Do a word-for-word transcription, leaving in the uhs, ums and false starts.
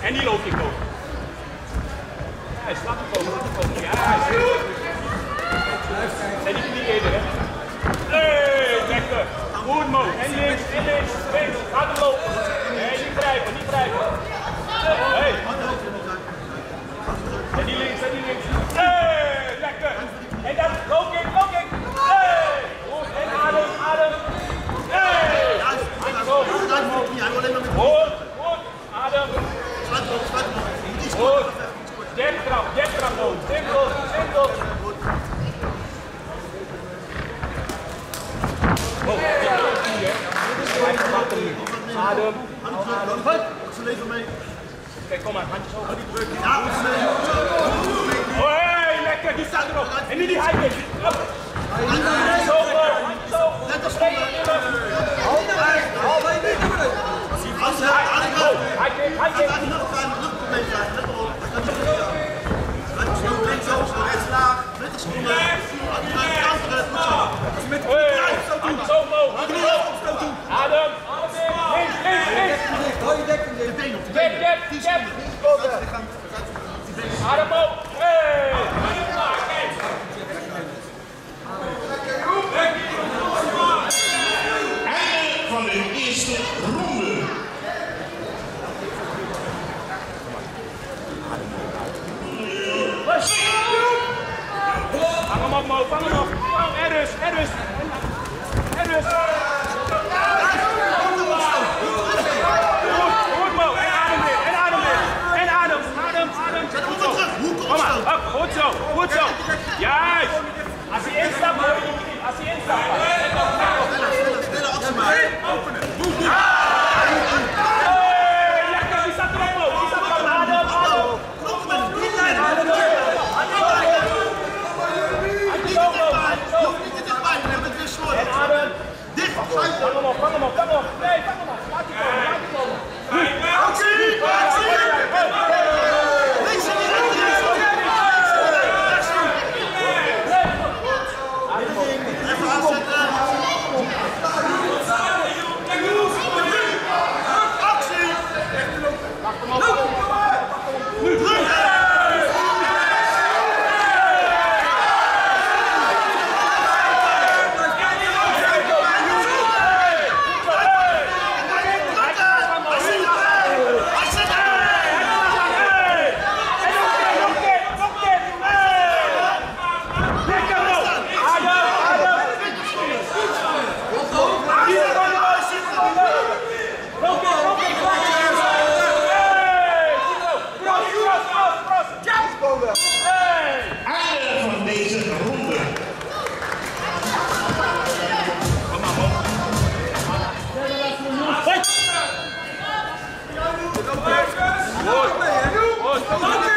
En die loopt ik ook. Ja, slaat hem komen, slaat hem komen. Ja, en die niet eerder, hè. Hey, lekker. Goed, Mo. En links, en links. Links. Ga hem lopen. Nee, niet grijpen, niet grijpen. Hey. En die links, en die links. Hey, lekker. En dan, low kick, low kick. Hey. Goed, en adem, adem. Hey. Goed, goed. Adem. Goed. Jab trap, jab trap nodig. Simpel, simpel. Oh, ja, dat zie je. Adem. Adem. Ze leven mee. Kijk, kom maar, handjes hoog. Ja, oh, hey, lekker, die staat erop. En nu die high kick. Handjes hoog, handjes hoog. Net als schoenen. High kick, high kick. Adem! Links, links, links! Hou je dek in de been op de Jab, jab, jab! Adem op! Hey! Einde van de eerste ronde. Vang hem op, Mo, vang hem op! En rust, en rust! En rust! Goed, Mo! En adem weer, en adem weer! En adem, adem, adem! Kom maar, op, goed zo, goed zo! Juist! Als hij instapt, hoor je niet. Als hij instapt, openen! Hey, lekker, die staat erop, Mo! Die staat erop, adem, adem! En adem! Dicht! Vang hem op, vang hem op, vang hem op! Nee, vang hem op! Laat die komen, laat die komen! Actie! Actie! Links en rechts! Even aanzetten! Actie! Wacht hem op! Nu! Einde van deze ronde. Goed! Goed!